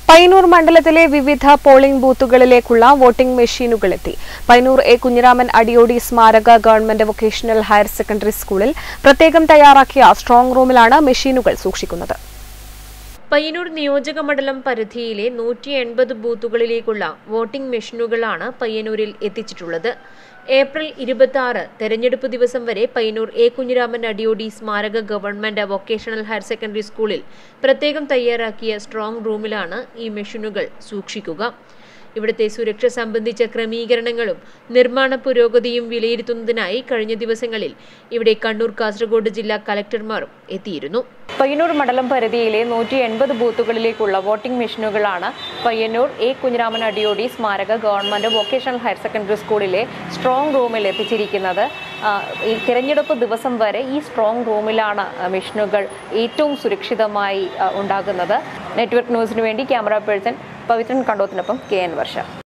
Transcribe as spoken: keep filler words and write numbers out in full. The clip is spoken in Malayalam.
പയ്യന്നൂർ മണ്ഡലത്തിലെ വിവിധ പോളിംഗ് ബൂത്തുകളിലേക്കുള്ള വോട്ടിംഗ് മെഷീനുകളെത്തി. പയ്യന്നൂർ എ കുഞ്ഞിരാമൻ അടിയോടി സ്മാരക ഗവൺമെന്റ് വൊക്കേഷണൽ ഹയർ സെക്കൻഡറി സ്കൂളിൽ പ്രത്യേകം തയ്യാറാക്കിയ സ്ട്രോങ് റൂമിലാണ് മെഷീനുകൾ സൂക്ഷിക്കുന്നത്. പയ്യന്നൂർ നിയോജക മണ്ഡലം പരിധിയിലെ നൂറ്റി എൺപത് ബൂത്തുകളിലേക്കുള്ള വോട്ടിംഗ് മെഷീനുകളാണ് പയ്യന്നൂരിൽ എത്തിച്ചിട്ടുള്ളത്. ഏപ്രിൽ ഇരുപത്തി ആറ് തെരഞ്ഞെടുപ്പ് ദിവസം വരെ പയ്യന്നൂർ എ കുഞ്ഞിരാമൻ അടിയോടി സ്മാരക ഗവൺമെന്റ് വൊക്കേഷണൽ ഹയർ സെക്കൻഡറി സ്കൂളിൽ പ്രത്യേകം തയ്യാറാക്കിയ സ്ട്രോങ് റൂമിലാണ് ഈ മെഷീനുകൾ സൂക്ഷിക്കുക. ഇവിടുത്തെ സുരക്ഷ സംബന്ധിച്ച ക്രമീകരണങ്ങളും നിർമ്മാണ പുരോഗതിയും വിലയിരുത്തുന്നതിനായി കഴിഞ്ഞ ദിവസങ്ങളിൽ ഇവിടെ കണ്ണൂർ കാസർഗോഡ് ജില്ലാ കലക്ടർമാരും എത്തിയിരുന്നു. പയ്യന്നൂർ മണ്ഡലം പരിധിയിലെ നൂറ്റി എൺപത് ബൂത്തുകളിലേക്കുള്ള വോട്ടിംഗ് മെഷീനുകളാണ് പയ്യന്നൂർ എ കുഞ്ഞിരാമൻ അടിയോടി സ്മാരക ഗവൺമെന്റ് വൊക്കേഷണൽ ഹയർ സെക്കൻഡറി സ്കൂളിലെ സ്ട്രോങ് റൂമിൽ എത്തിച്ചിരിക്കുന്നത്. ഈ തിരഞ്ഞെടുപ്പ് ദിവസം വരെ ഈ സ്ട്രോങ് റൂമിലാണ് മെഷീനുകൾ ഏറ്റവും സുരക്ഷിതമായി ഉണ്ടാകുന്നത്. നെറ്റ്വർക്ക് ന്യൂസിനു വേണ്ടി ക്യാമറ പേഴ്സൺ പവിത്രൻ കണ്ടോത്തിനൊപ്പം കെ എൻ വർഷ.